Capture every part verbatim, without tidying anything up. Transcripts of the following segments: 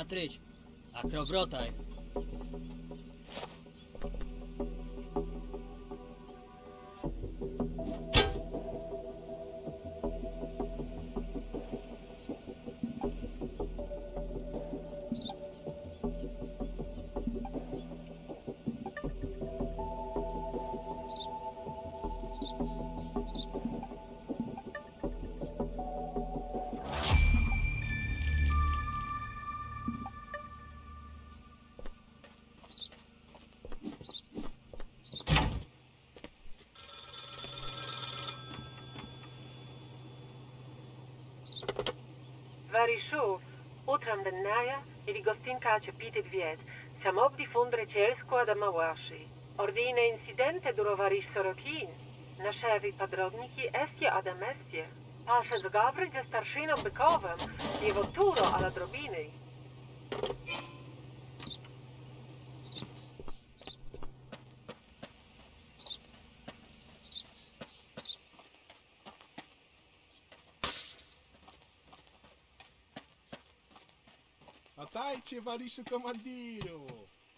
смотреть, а кровротай. Varishu, utrem bennaja, ili gostinka cepiti dviet, samob di fundre cielsko ad amawashi. Ordine incidente duro varish sorokin, naszewi padrodniki estie ad amestie. Pasze zgawry ze starszyną bykowem, jego turo ala drobiny. Dajcie, Varishu komandiru!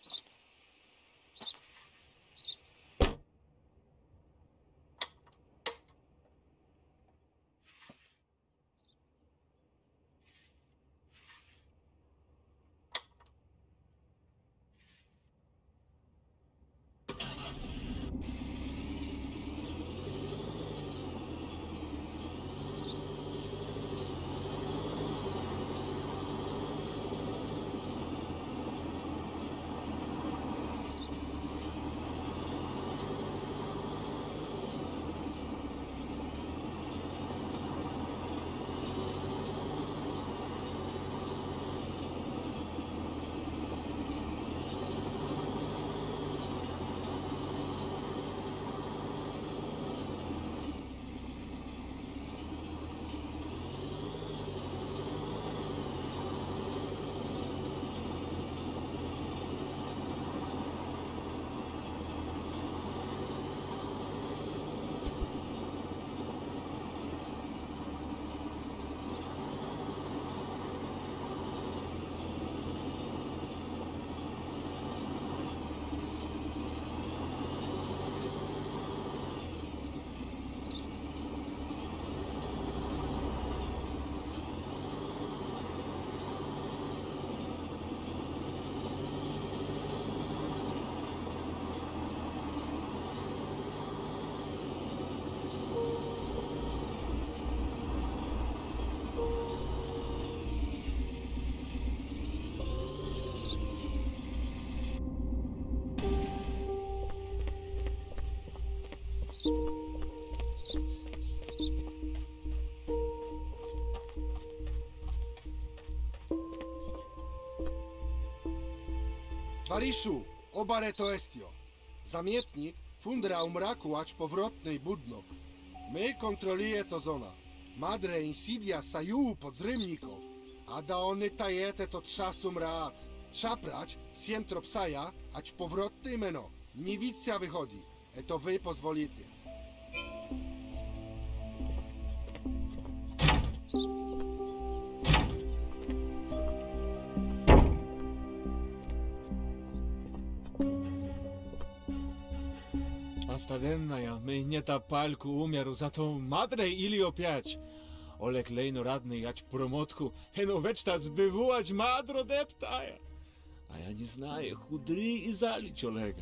Varishu, obare to estio. Zamietnik, fundra umraku, ać powrotnej budnok. My kontroluje to zona. Madre insidia saju podzrymników. A da one tajete to trzasum raat. Szaprać, siem tropsaja, ać powrotnej meno. Niewicja wychodzi. E to wy pozwolicie. Stadennaja, my nie ta palku umiaru, za to madre ili opiać. Olek lejno radny jać promotku, heno weczta zbywować madro deptaja. A ja nie znaję, chudry i zalić Olega.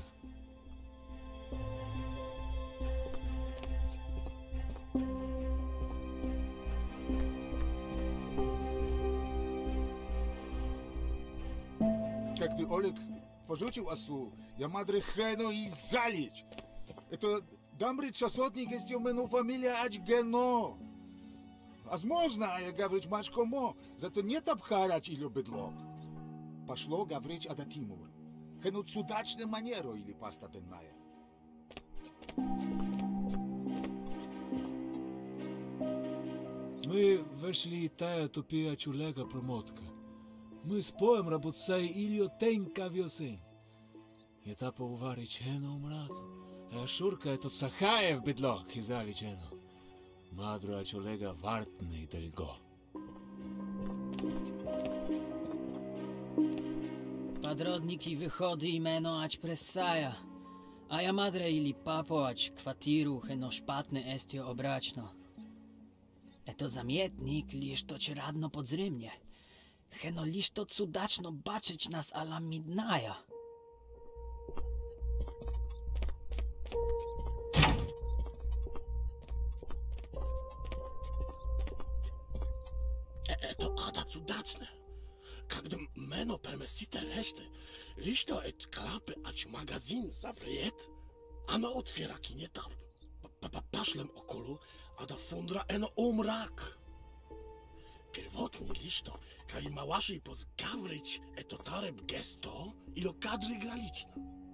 Kiedy Oleg porzucił asu, ja madre heno i zalić. Это дамбри часотник есть у мену фамилия ач гено. Возможно, я говорить мачко мо, зато нет обхарач или бедлок. Пошло говорить ада Тимур. Хену цудачне манеру или паста денная. Мы вошли тая тупия чулега промотка. Мы споем работцай илио тенька вьосень. И та поуварить хено умрату. А Шурка это Сахаев бедлок и заличено. Мадро Ачолега вартный дальго. Padrodniki wychody imeno ać pressaja, a ja madre ili papo ać kwatiru heno szpatne estio obraćno. Eto zamietnik, liż to ci radno podzrymnie. Heno liż to cudaczno baczyć nas ala midnaja. E, to ada cudaczne. Когда meno permesite reszty, liż to et klapy ać magazyn zawriet, ano otwiera kinie tam. Pa, pa, paszlem okolu, a da fundra eno umrak. Pierwotnie liż to, kali małaszy pozgawryć eto tareb gesto, ilo kadry graliczna.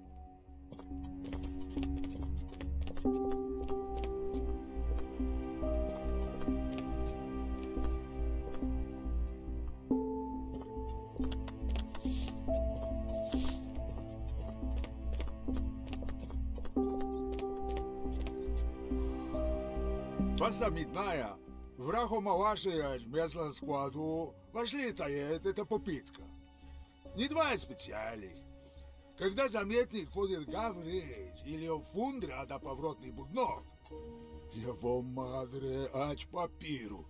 Паса Мидная, врагома вашей местном складу вошли тает эта попытка. Не два специали. Когда заметник будет говорить или фундра да повротный буднок, его мадре ач папиру.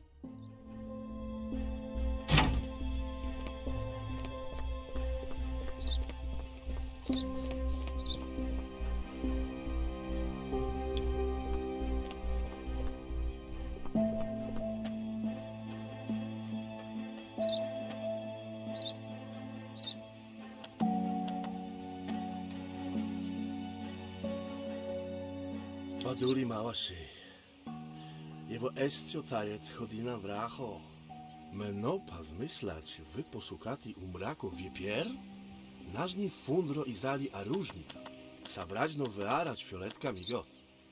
Baduli małaszy. Jego estio tajet chodina wracho. Meno pa zmyslać wy posukati umrako wiepier? Nażni fundro i zali a różnika. Sabraźno wyarać fioletka migot.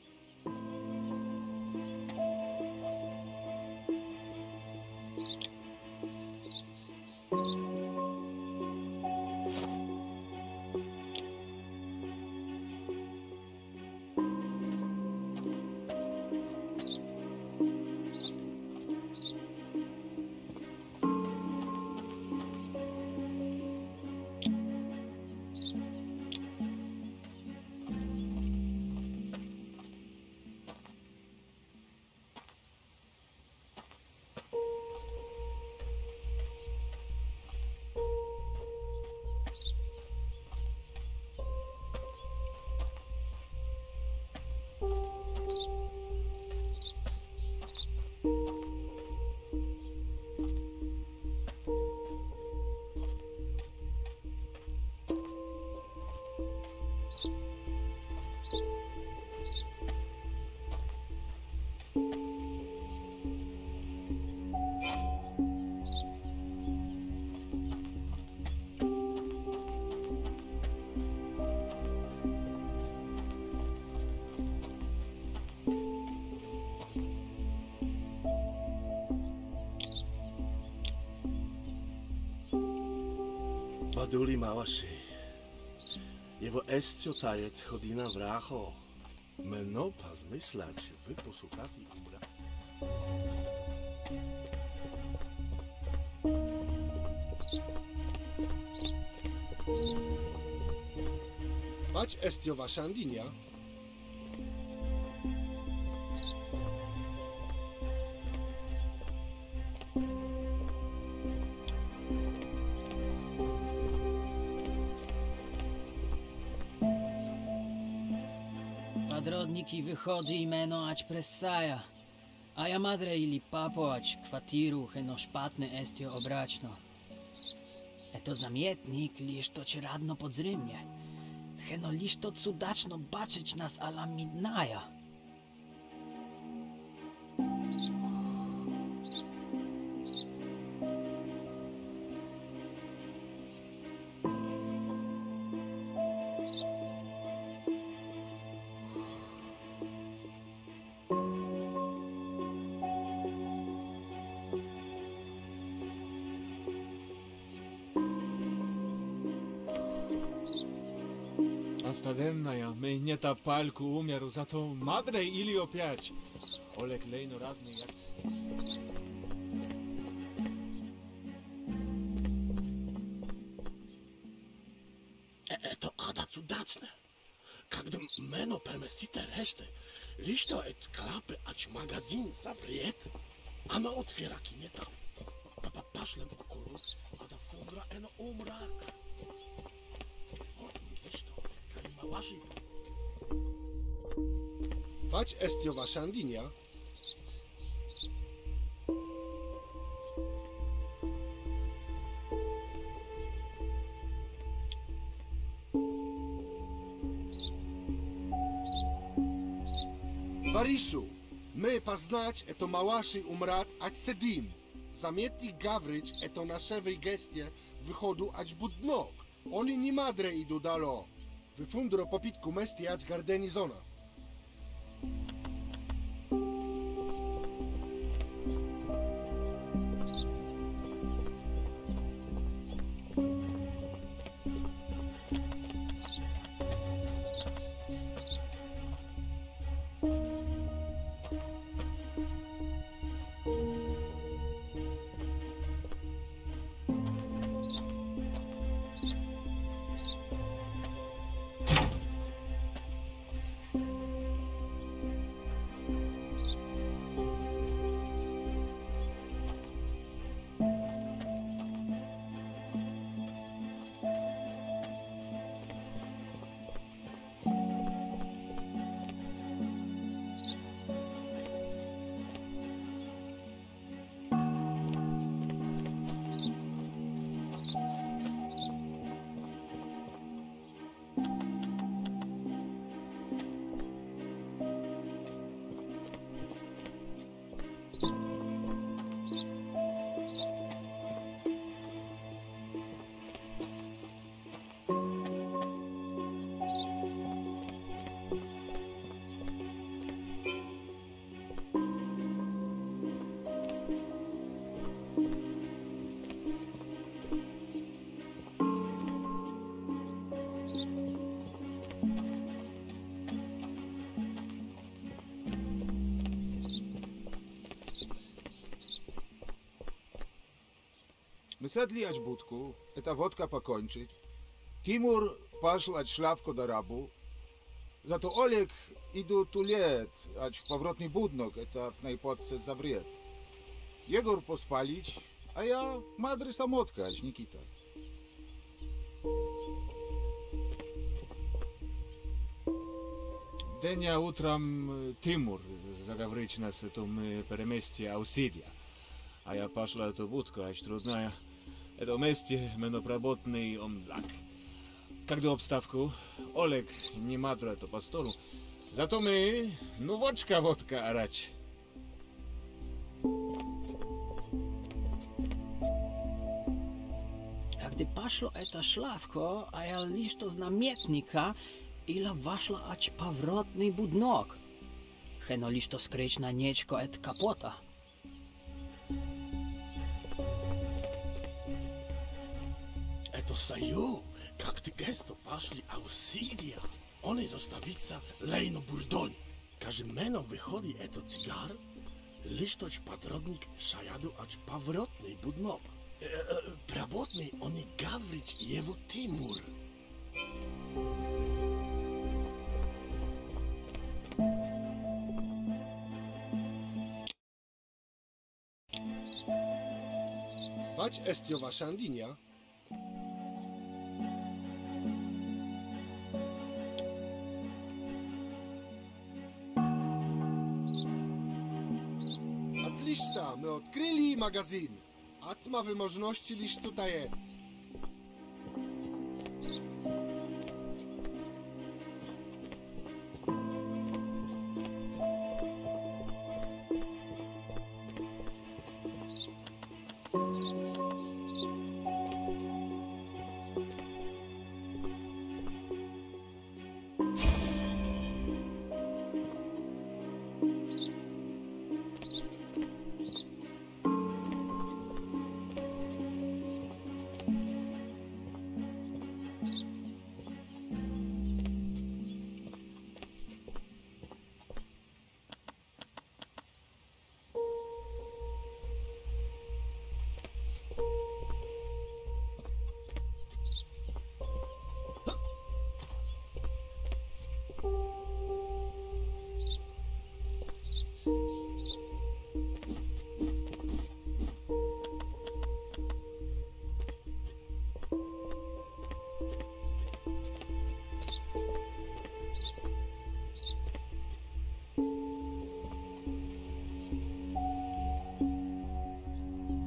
Baduli małaszy. Jego estio tajet chodina wracho. Meno pa zmyslać wy posukati umra. Ać estio wasza andinia? Padrodniki wychody imeno ać pressaja, a ja madre ili papo ać kwatiru heno szpatne estio obraćno. Eto zamietnik, liż to ci radno podzrymnie. Heno liż to cudaczno baczyć nas ala midnaja. Stadenna ja, my nie ta palku umiaru, za tą madre ili opiać. Olek lejno radny jak... Это ада цудачно. Когда мено пермесите реште, лишто эт клапы ач магазин заврет, она отвираки не там. Папа пашлем около, а да фондра ено умрак. Вот лишто, калима ваши. Wać estio washandinia. Wariszu, my poznać eto małaszy umrat ać sedim. Zamietnik gawryć eto naszewej gestie wychodu ać budnok. Oni nie madre idu dalo. Wyfundro popitku mesti ać gardenizona. My sedli ać budku, eta wodka pokończyć. Timur paszł ać szlawko do rabu. Za to Oleg idu tu let, ać w powrotny budnok, eta w najpodce zawriet. Jegor pospalić, a ja madry samotka, ać Nikita. Dnia utram Timur zaговорить нас это мы переместие Аусидия. А я пошла эту будку, аж трудная. Это вместе менопроботный омлак. Когда обставку, Олег не матра это по столу. Зато мы, ну водка, водка, арач. Когда пошло это шлавко, а я лишь то знаметника, ila waszla ać powrotny budnok. Heno lisz to skryć na nieczko et kapota. Это саю, как ты гесто пошли Аусидия. Он и заставится лейно бурдон. Каже мено выходи это цигар, лишь точ подродник шаяду ач повротный буднок. Э, э, Пработный он и гаврить его Тимур. Wać estio washandinia. Atliszta, my odkryli magazyn. Atma wymożności lisz tutaj jest.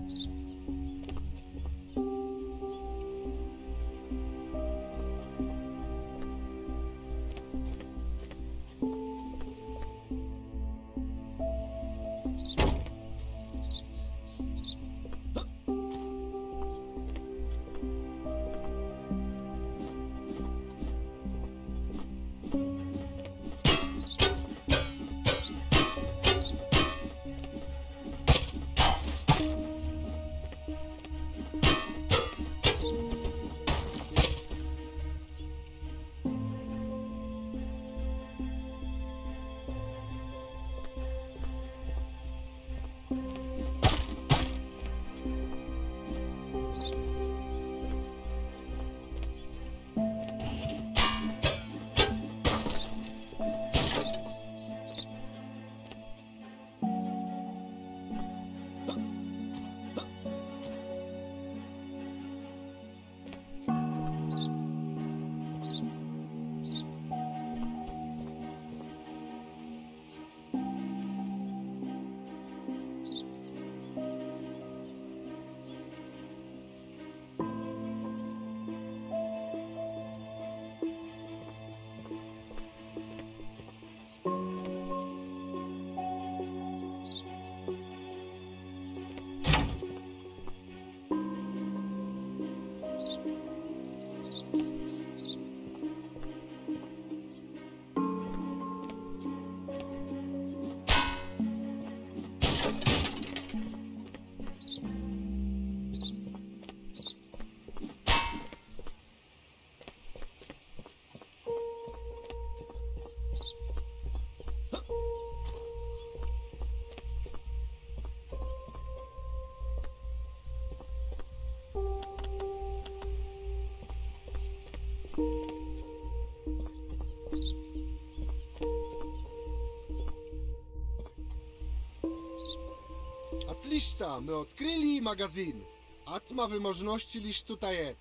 Отлично, мы открыли магазин. Atma wymożności lisz tutaj jest.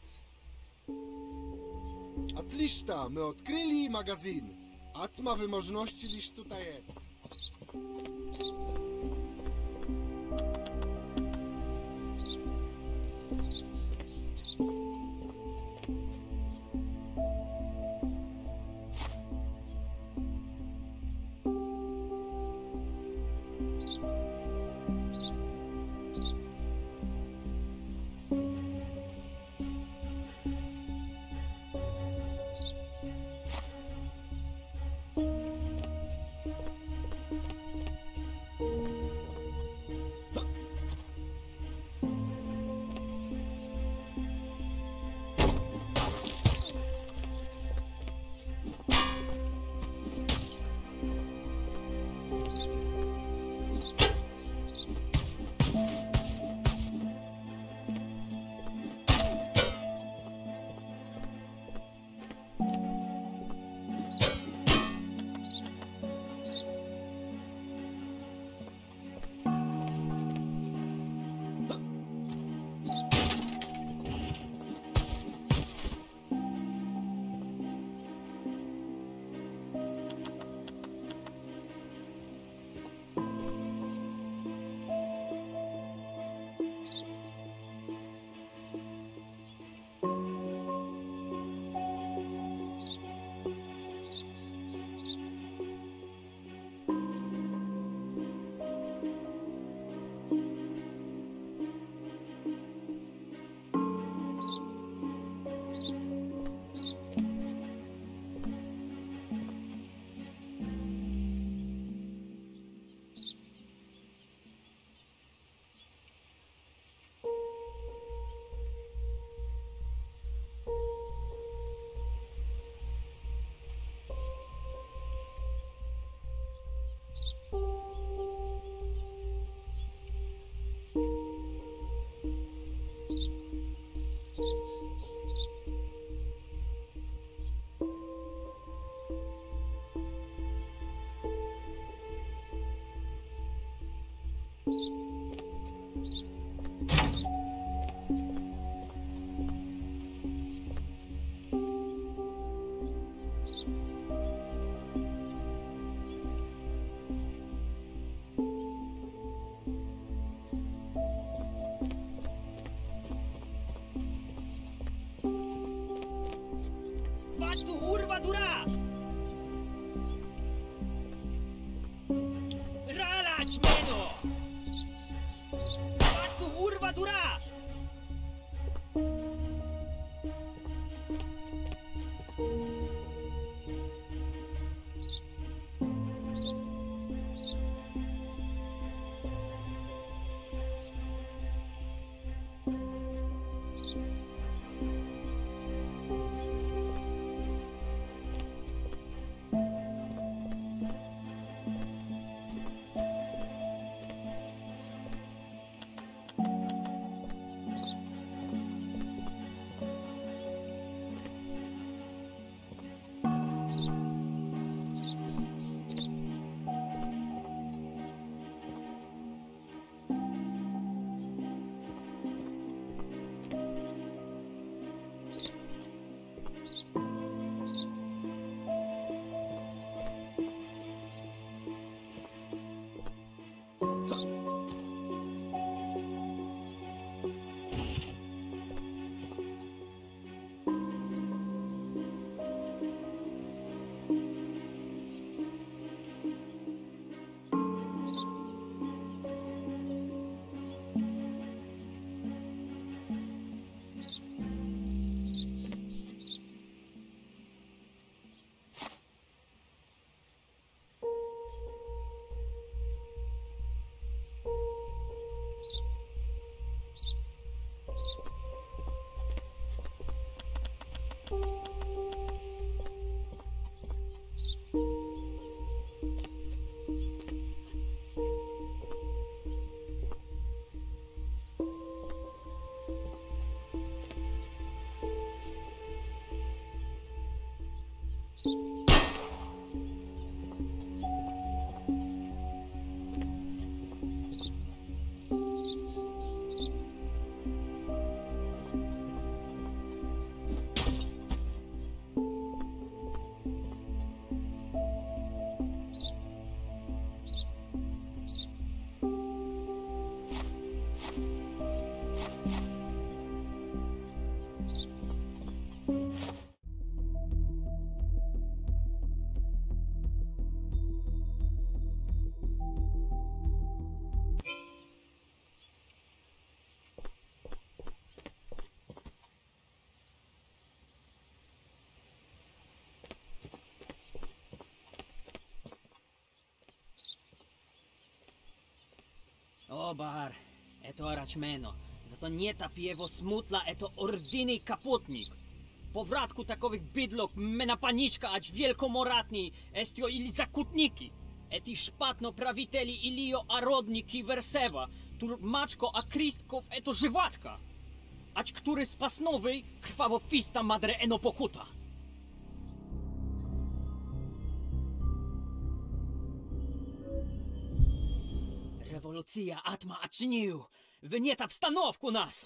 Отлично, мы открыли магазин. Atma wymożności lisz tutaj jest. tu urwa duraż! Ralać, meno! Tu urwa duraż! Obar, eto araćmeno, zato nie ta piewo smutla, eto ordyny kaputnik. Po wratku takowych bydlok, mena paniczka, ać wielkomoratni, estio ili zakutniki. Eti szpatno prawiteli ilio arodniki wersewa, tur maczko a kristków eto żywatka. Ać który spasnowy krwawo fista madre eno pokuta. Rewolucja atma aczniu, wynieta w stanowku nas!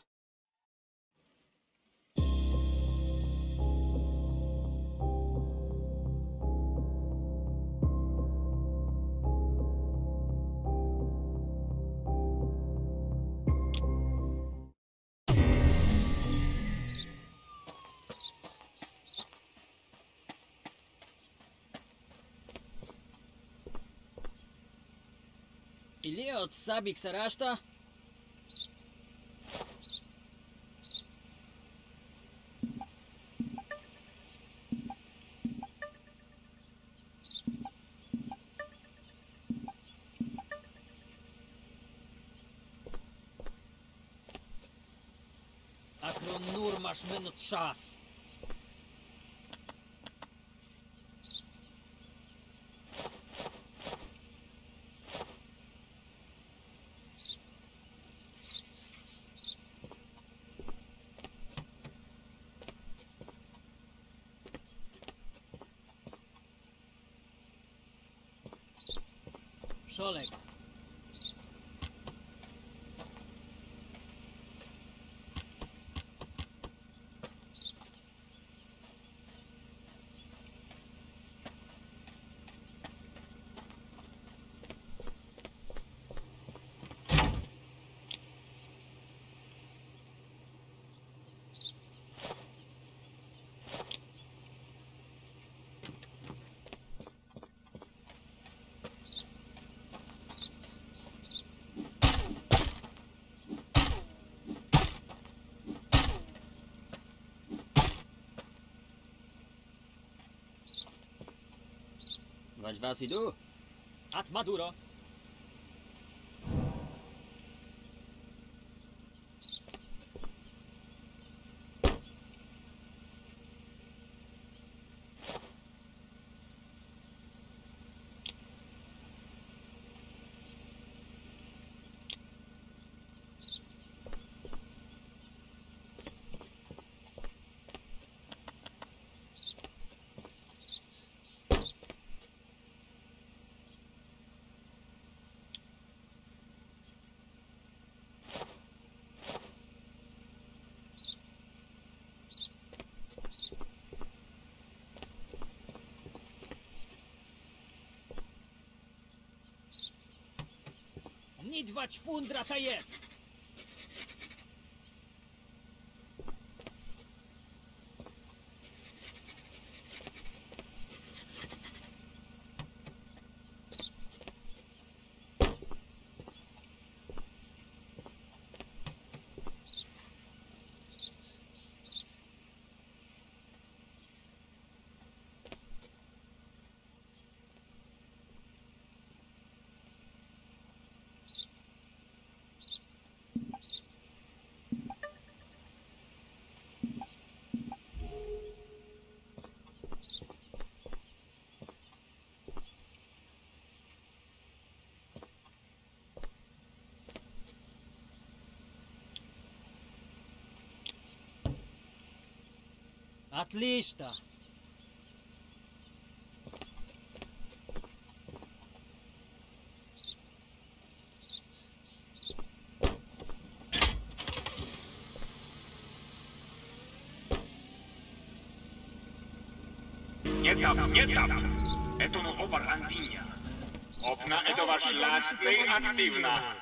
Ili od sabik saraszta? Akron nur masz minut czas. Szolek. Vaig vas i du? At Maduro. Ni dwa ćfundra ta je! Отлично! Nie tam, nie tam! Это ну обар Андиня. Окна это ваш ластный активна.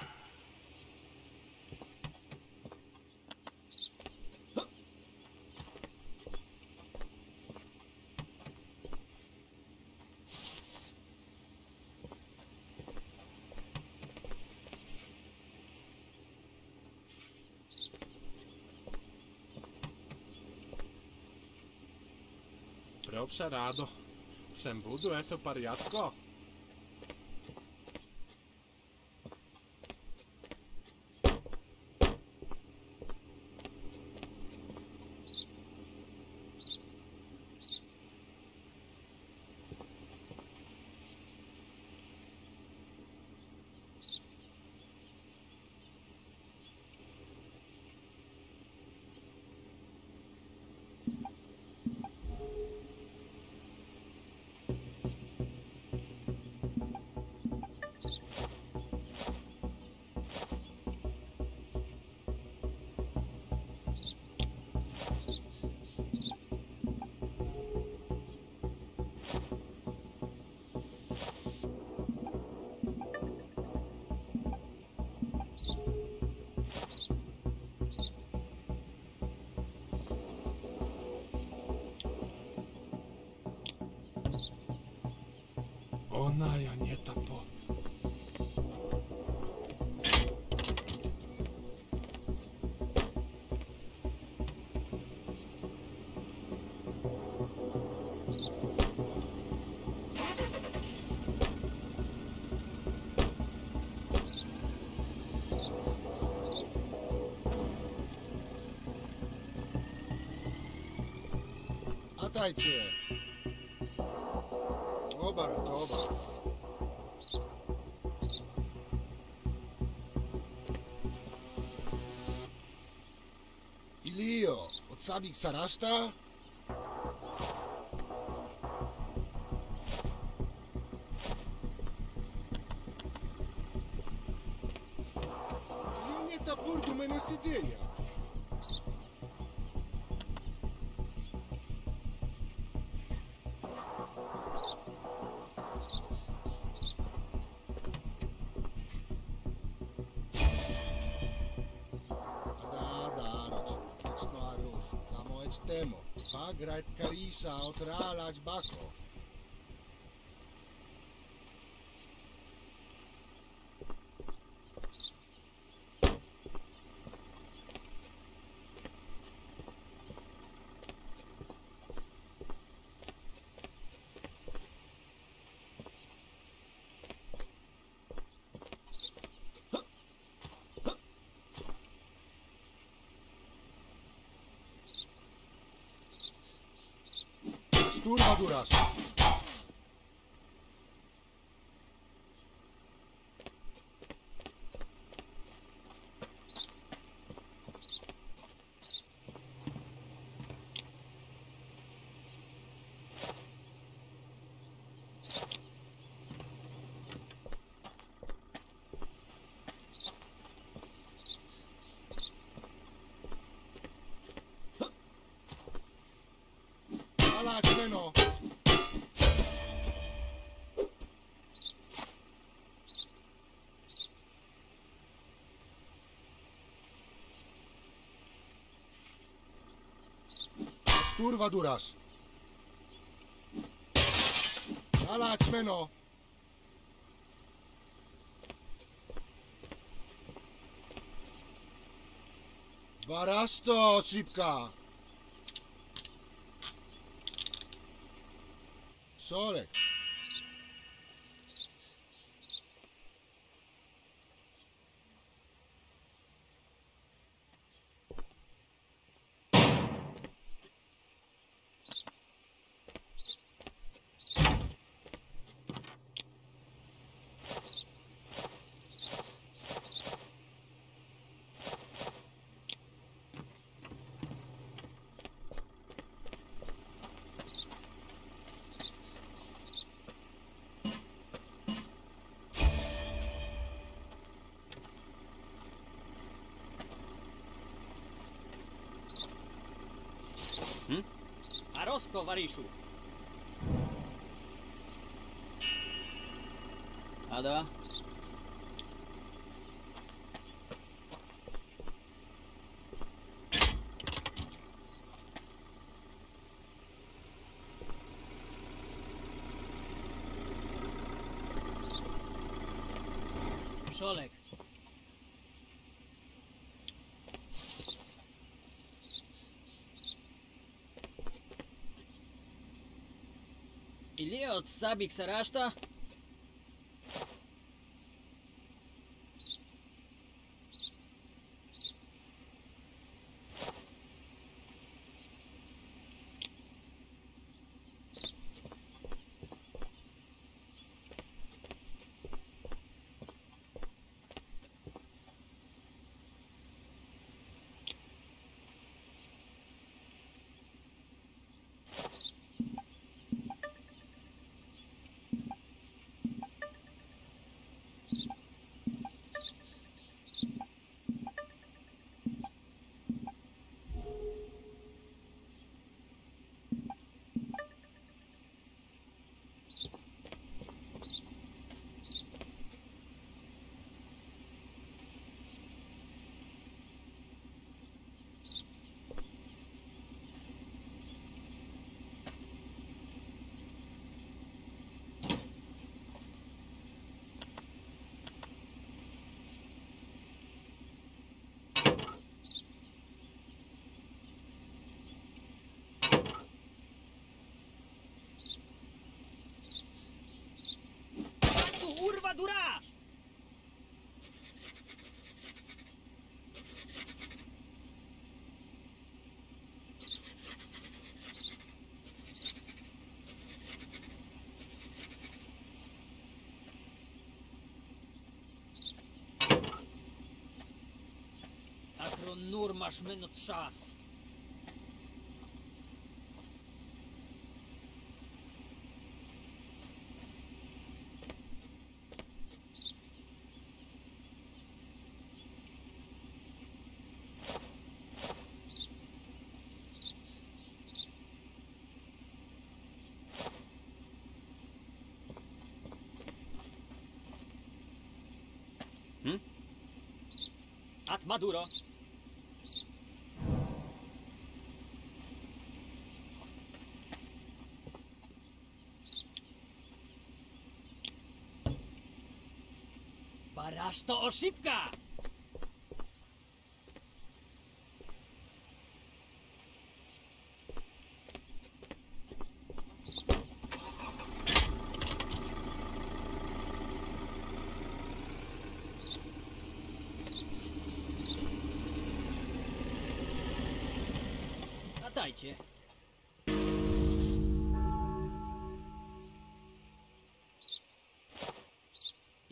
Preopša rado. Všem budu, eto parjatko. Ona ja nie ta pot. A dajcie. Obara, to obara. Ilio, od sabik saraszta? Ili mnie ta burdu mene siedzenia? Temo, pagrać Karisa, otralać Bako. Turba durasz. Alać, Meno! Turba durasz. Alać, Meno! Barasto, szybka! Solek. A rozko, Wariszu. Ada? Szolek. Ili od Sabik Sarashta? Urwa duraż! Akron nur masz minut czas. Hmm? At Maduro. Baraż to oszybka! Dajcie.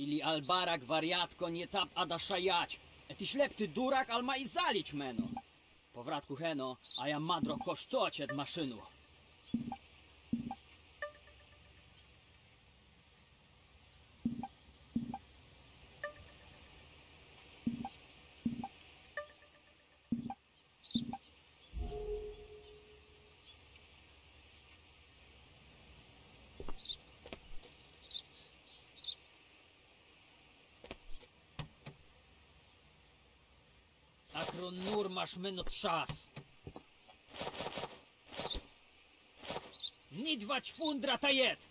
Ili albarak wariatko nie tap ada szajać. Eti ślep ty durak, al ma i zalić meno. Powratku heno, a ja madro kosztoć od maszynu. Akron nur masz meno trzas. Nidwać fundra tajet.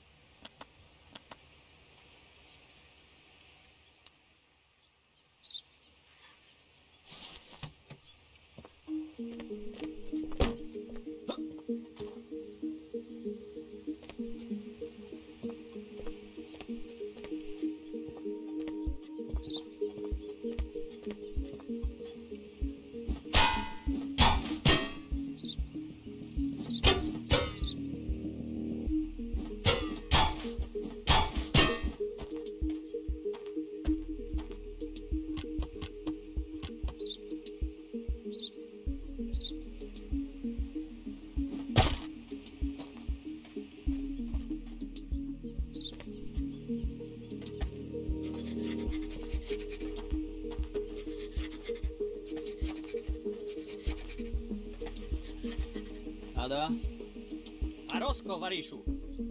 Ada? A Rosko, Wariszu.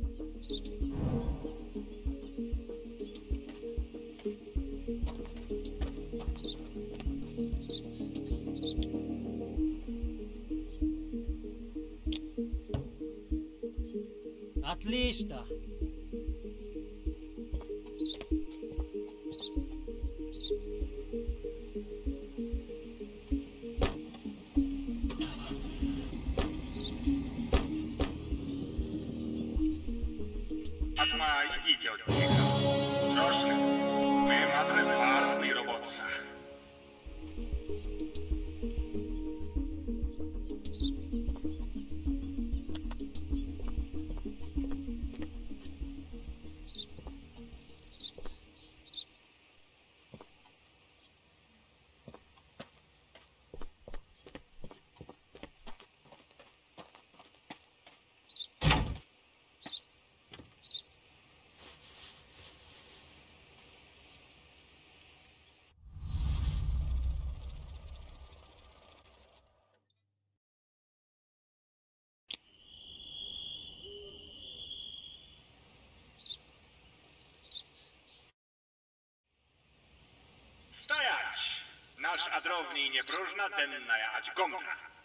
Отлично. Atma, idźcie od niego. Troszkę. My mamy własny robotca. Stajać! Nasz adrowni nie próżna denna jechać gomna.